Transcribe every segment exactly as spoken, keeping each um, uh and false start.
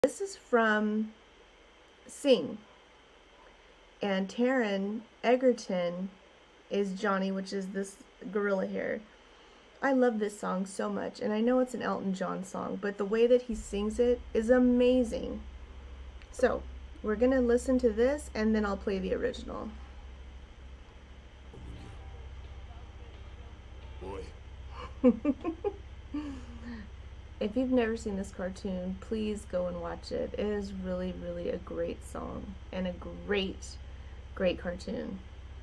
This is from Sing, and Taron Egerton is Johnny, which is this gorilla here. I love this song so much, and I know it's an Elton John song, but the way that he sings it is amazing. So, we're going to listen to this, and then I'll play the original. Boy. If you've never seen this cartoon, please go and watch it. It is really, really a great song, and a great, great cartoon.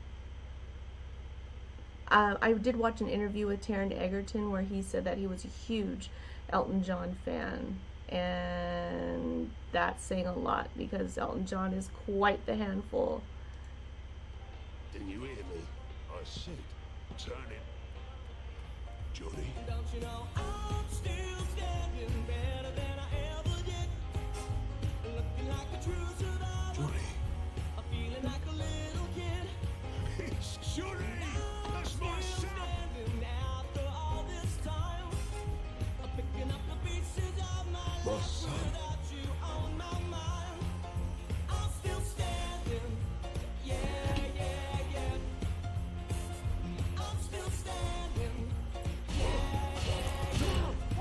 Uh, I did watch an interview with Taron Egerton where he said that he was a huge Elton John fan, and that's saying a lot because Elton John is quite the handful. Didn't you hear me? I said, turn it. Johnny. Don't you know I'm still standing better than I ever did? Looking like a true survivor. Johnny. I'm feeling like a little kid. It's Johnny! That's my son! After all this time, I'm picking up the pieces of my My life son. without you on my mind. I'm still standing. Yeah, yeah, yeah. I'm still standing. Yeah, yeah, yeah.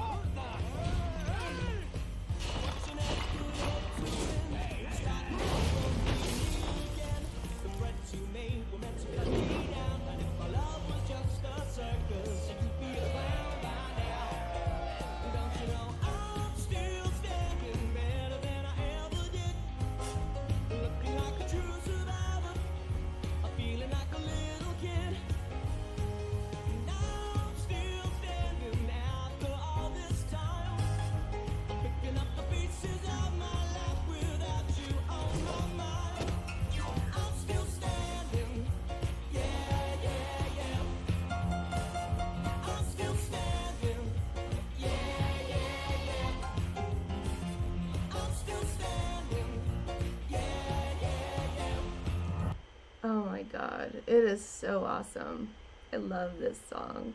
Watching every good hope to win. Starting over again. The threats you made were meant to cut me down. And if my love was just a circus, you'd be a clown by now. Don't you know I'm still standing better than I ever did? Looking like a true survivor. I'm feeling like a little kid. And I'm still standing after all this time. I'm picking up the pieces of my life without you on my mind. I'm still standing. Yeah, yeah, yeah. I'm still standing. Yeah, yeah, yeah. I'm still standing. Yeah, yeah, yeah. Oh my god, it is so awesome. I love this song.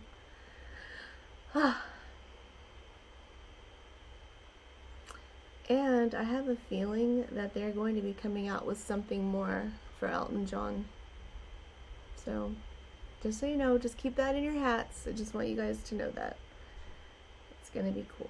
And I have a feeling that they're going to be coming out with something more for Elton John. So, just so you know, just keep that in your hats. I just want you guys to know that. It's going to be cool.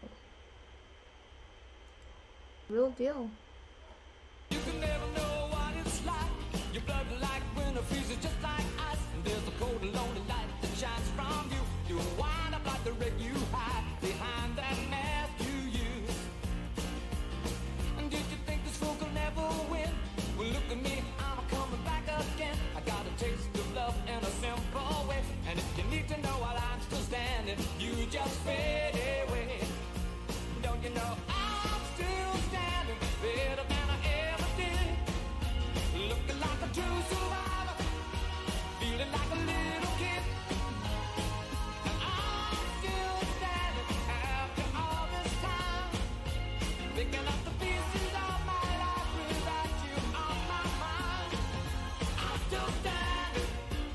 Real deal. You can never know what it's like. Your blood like winter freezes just like ice. And there's a cold and lonely light that shines from you. You wind up like the wreck you hide behind that mask you use. And did you think this fool could never win? Well, look at me, I'm coming back again. I got a taste of love in a simple way. And if you need to know while I'm still standing, you just fade away. Don't you know I'm still standing better than I ever did? Looking like a true survivor, feeling like a little kid. And I'm still standing after all this time, picking up the pieces of my life without you on my mind. I'm still standing.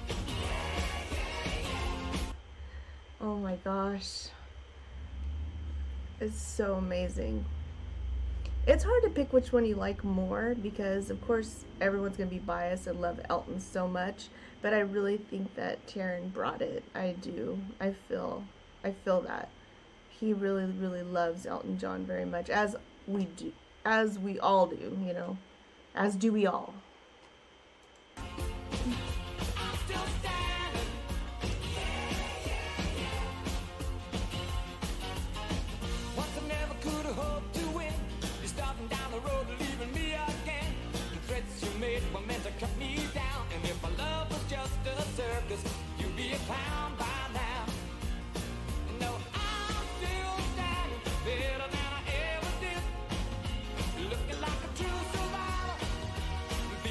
Oh my gosh. It's so amazing. It's hard to pick which one you like more because, of course, everyone's going to be biased and love Elton so much, but I really think that Taron brought it. I do. I feel I feel that. He really, really loves Elton John very much, as we do, as we all do, you know, as do we all. I'm still standing. Once I never could have hoped to win. You're starting down the road, leaving me again. The threats you made were meant to cut me down. And if my love was just a circus, you'd be a clown by now. No, I'm still standing better than I ever did. Looking like a true survivor,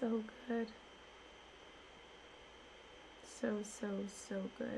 so good. So, so, so good.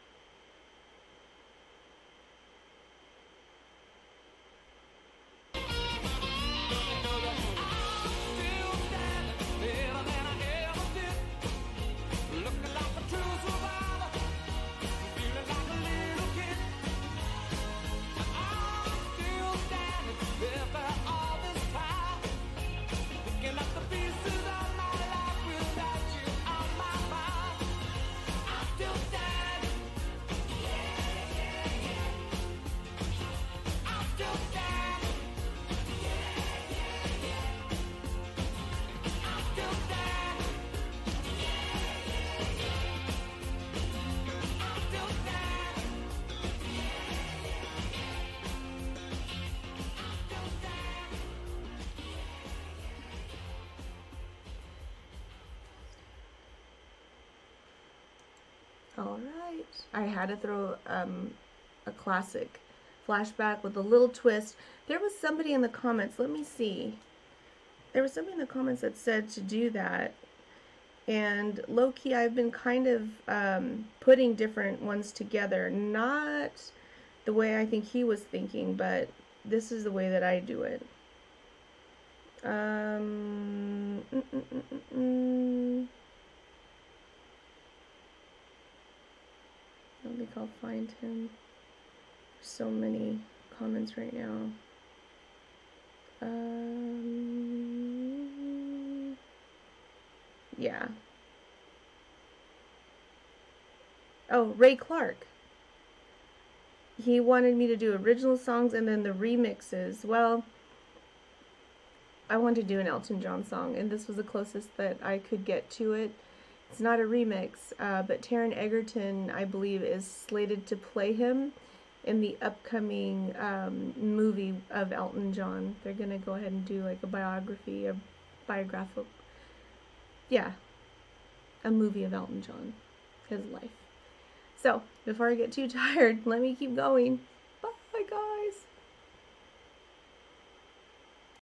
All right. I had to throw um, a classic flashback with a little twist. There was somebody in the comments, let me see. There was somebody in the comments that said to do that. And low-key, I've been kind of um, putting different ones together. Not the way I think he was thinking, but this is the way that I do it. Um, mm, mm, mm, mm, mm. I don't think I'll find him. There's so many comments right now. Um, yeah. Oh, Ray Clark. He wanted me to do original songs and then the remixes. Well, I wanted to do an Elton John song, and this was the closest that I could get to it. It's not a remix, uh, but Taron Egerton, I believe, is slated to play him in the upcoming um, movie of Elton John. They're going to go ahead and do like a biography, a biographical, yeah, a movie of Elton John, his life. So, before I get too tired, let me keep going. Bye, guys.